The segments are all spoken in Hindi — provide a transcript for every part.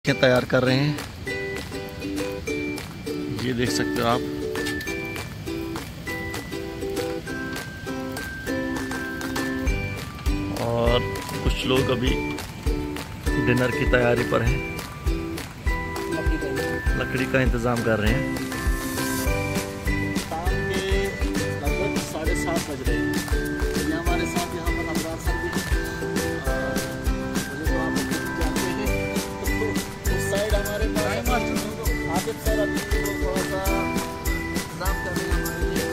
तैयार कर रहे हैं, ये देख सकते हो आप। और कुछ लोग अभी डिनर की तैयारी पर हैं, लकड़ी का इंतज़ाम कर रहे हैं। शाम के लगभग 7:30 बज रहे हैं। ये हमारे साथ यहाँ पर अबरार सर भी मुझे तो आप जानते हैं। उस साइड हमारे आदित्य सर अभी थोड़ा सा इंतजाम कर रहे हैं हमारे लिए।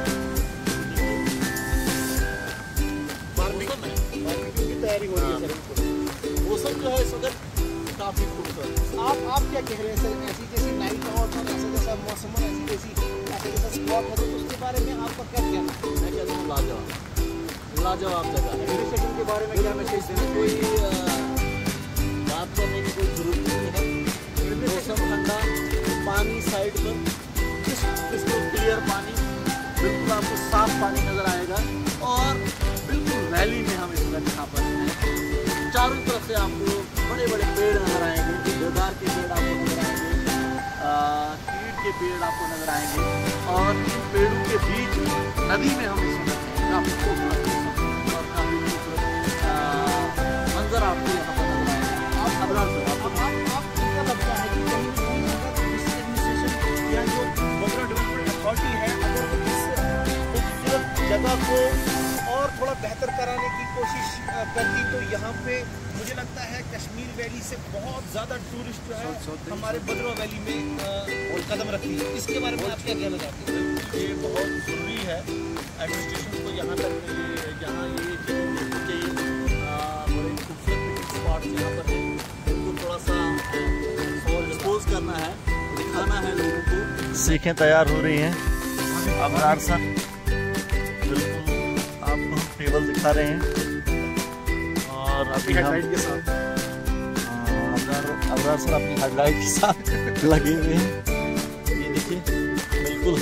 बारबेक्यू की तैयारी हो रही है सर। मौसम जो है इस वक्त काफ़ी खूबसूरत। आप क्या कह रहे हैं सर, ऐसी जैसी नाइट आउट और ऐसा जैसा मौसम और ऐसी जैसा स्पॉट है तो उसके बारे में आपका क्या कहना है? मैं कहता हूँ लाजवाब जगह। एडमिनिस्ट्रेशन के बारे में क्या मैसेज देना? कोई बात करने की कोई जरूरत नहीं है। मौसम ठंडा, पानी साइड पर क्रिस्टल क्लियर पानी, बिल्कुल आपको साफ पानी नज़र आएगा। और बिल्कुल वैली में हम इस वक्त यहाँ पर हैं। चारों तरफ से आपको बड़े बड़े पेड़ नजर आएंगे, देवदार के पेड़ आपको नजर आएंगे, कीट के पेड़ आपको नजर आएंगे। और इन पेड़ों के बीच नदी में हम इस वक्त काफ़ी खूबसूरत और काफ़ी खूबसूरत मंजर आपको यहाँ पर नजर आएगा। आप अबरार सर, आपको क्या लगता है कि कहीं ना कहीं अगर इस एडमिनिस्ट्रेशन या जो वोकल डेवलपमेंट अथॉरिटी है अगर इस खूबसूरत जगह को और थोड़ा बेहतर कराने की कोशिश करती तो यहाँ पे मुझे लगता है कश्मीर वैली से बहुत ज़्यादा टूरिस्ट जो है हमारे भद्रवा वैली में कदम रखती है। इसके बारे में आप क्या कहना चाहते हैं? ये बहुत ज़रूरी है एडमिनिस्ट्रेशन को यहाँ तक यहाँ ये चाहिए बड़े खूबसूरत पिकनिक स्पॉट यहाँ पर है, उनको थोड़ा सा एक्सपोज करना है, दिखाना है लोगों को। सीखें तैयार हो रही हैं। अबरार सर बिल्कुल आपको टेबल दिखा रहे हैं और अभी हेडलाइट के साथ अबरार सर अपनी हेडलाइट के साथ लगे हुए हैं। ये देखिए बिल्कुल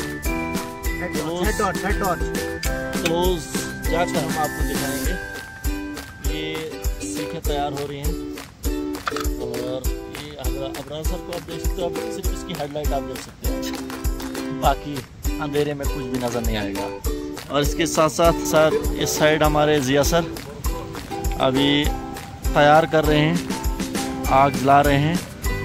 क्लोज जाकर हम आपको दिखाएंगे। ये सीखें तैयार हो रही हैं और ये अबरार सर को आप देख सकते हो। अब सिर्फ इसकी हेडलाइट आप देख सकते हैं, बाकी अंधेरे में कुछ भी नज़र नहीं आएगा। और इसके साथ साथ सर इस साइड हमारे जिया सर अभी तैयार कर रहे हैं, आग जला रहे हैं।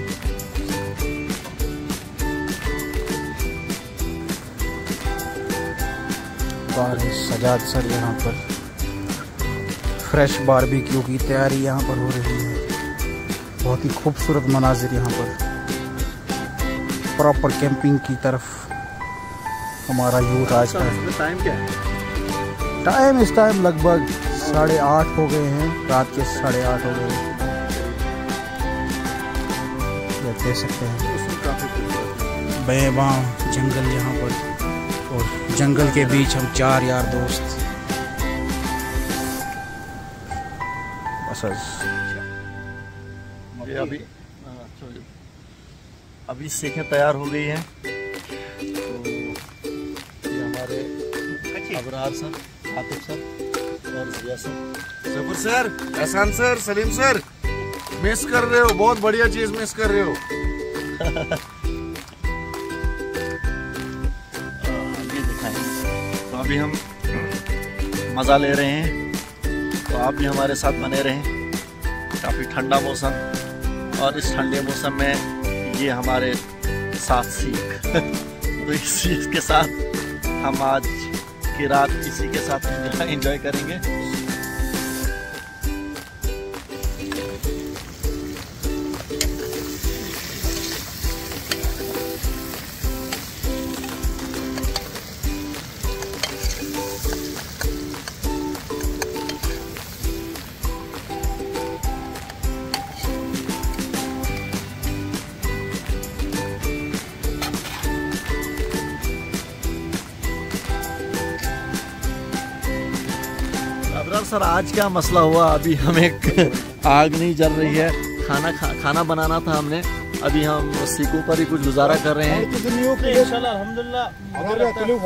सजाद सर यहाँ पर फ्रेश बारबेक्यू की तैयारी यहाँ पर हो रही है। बहुत ही खूबसूरत मनाजिर यहाँ पर, प्रॉपर कैंपिंग की तरफ हमारा यूथ आज का। टाइम क्या है? टाइम इस टाइम लगभग 8:30 हो गए हैं, रात के 8:30 हो गए हैं। देख सकते हैं बेबां जंगल यहाँ पर, और जंगल के बीच हम 4 यार दोस्त। बस ये अभी सीखें तैयार हो गई हैं। तो ये हमारे अबरार सर, आतिफ सर और Zia sir. Safar sir, Ehsan sir, Saleem sir, miss कर रहे हो, बहुत बढ़िया चीज मिस कर रहे हो। ये दिखाएंगे। तो अभी हम मज़ा ले रहे हैं, तो आप भी हमारे साथ बने रहें। काफ़ी ठंडा मौसम और इस ठंडे मौसम में ये हमारे साथ सीख तो इस सीख के साथ हम आज की रात इसी के साथ एंजॉय करेंगे। सर आज क्या मसला हुआ? अभी हमें आग नहीं जल रही है, खाना बनाना था हमने। अभी हम सीखों पर ही कुछ गुजारा कर रहे हैं। अल्हम्दुलिल्लाह मुझे लगता है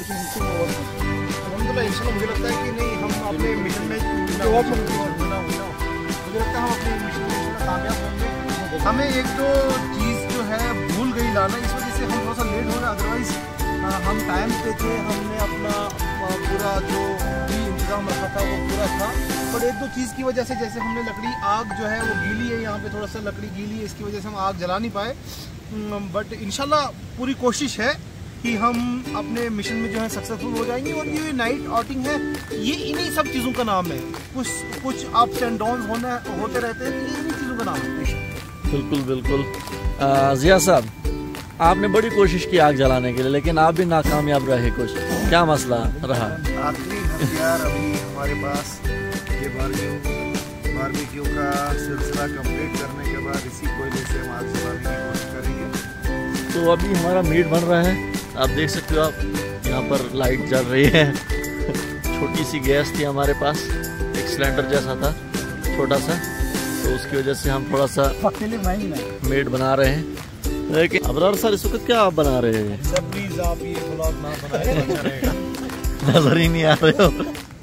कि नहीं हम अपने मिशन में मुझे लगता है हम अपने मिशन में कामयाब होंगे। हमें एक दो चीज़ जो है भूल गई लाना, इस वजह से हम थोड़ा सा लेट हो गए। अदरवाइज हम टाइम पे थे, हमने अपना पूरा जो भी इंतज़ाम रखा था वो पूरा था। पर एक दो चीज़ की वजह से, जैसे हमने लकड़ी, आग जो है वो गीली है, यहाँ पे थोड़ा सा लकड़ी गीली है, इसकी वजह से हम आग जला नहीं पाए। बट इंशाल्लाह पूरी कोशिश है कि हम अपने मिशन में जो है सक्सेसफुल हो जाएंगे। और ये नाइट आउटिंग है, ये इन्हीं सब चीज़ों का नाम है। कुछ अप्स एंड डाउन होते रहते हैं, ये इन्हीं चीज़ों का नाम है। बिल्कुल बिल्कुल। जिया साहब, आपने बड़ी कोशिश की आग जलाने के लिए, लेकिन आप भी नाकामयाब रहे। कुछ क्या मसला रहा? आखिरी हथियार अभी हमारे पास ये बारबेक्यू का सिलसिला कंप्लीट करने के बाद इसी कोयले से हम आग जलाने की कोशिश करेंगे। तो अभी हमारा मीट बन रहा है, आप देख सकते हो। आप यहाँ पर लाइट जल रही है। छोटी सी गैस थी हमारे पास, एक सिलेंडर जैसा था छोटा सा, तो उसकी वजह से हम थोड़ा सा मीट बना रहे हैं। लेकिन अबरार सर, इस वक्त क्या आप बना रहे हैं? सर प्लीज आप ये ब्लॉग ना बनाएं, अच्छा रहेगा। नजर ही नहीं आ रहे हो।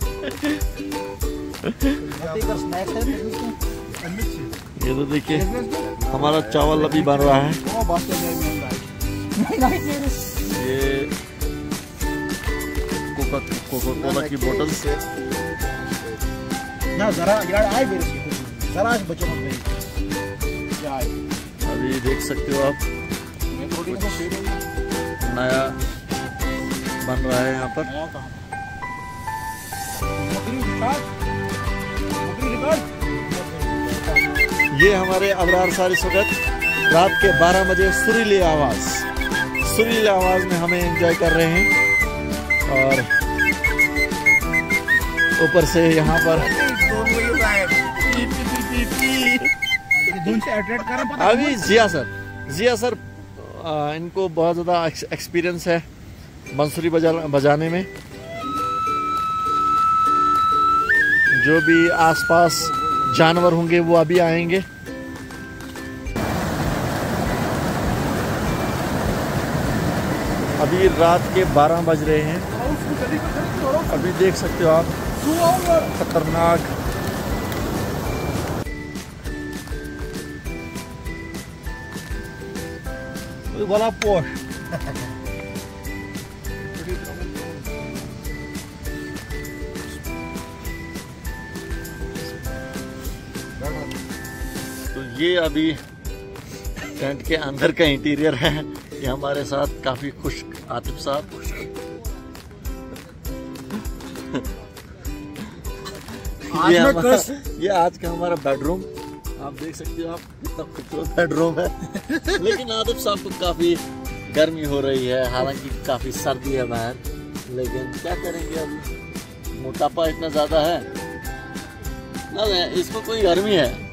ये तो देखिए हमारा चावल अभी बन रहा है। ये कोका कोला की बोतल से ना जरा यार आए मेरे से जरा बचो मत अभी देख सकते हो आप, नया बन रहा है यहाँ पर। ये हमारे अबरार सार इस वक्त रात के 12 बजे सुरीली आवाज में हमें एंजॉय कर रहे हैं। और ऊपर से यहाँ पर अभी जिया सर इनको बहुत ज़्यादा एक्सपीरियंस है बंसुरी बजाने में। जो भी आसपास जानवर होंगे वो अभी आएंगे। अभी रात के 12 बज रहे हैं। अभी देख सकते हो आप, खतरनाक वाला पोश। तो ये अभी टेंट के अंदर का इंटीरियर है। ये हमारे साथ काफी खुश आतिफ साहब। ये आज का हमारा बेडरूम, आप देख सकते हो आप कितना खूबसूरत बेडरूम है। लेकिन आतिफ साहब को काफी गर्मी हो रही है, हालांकि काफी सर्दी है बाहर, लेकिन क्या करेंगे, अब मोटापा इतना ज्यादा है ना, इसमें कोई गर्मी है।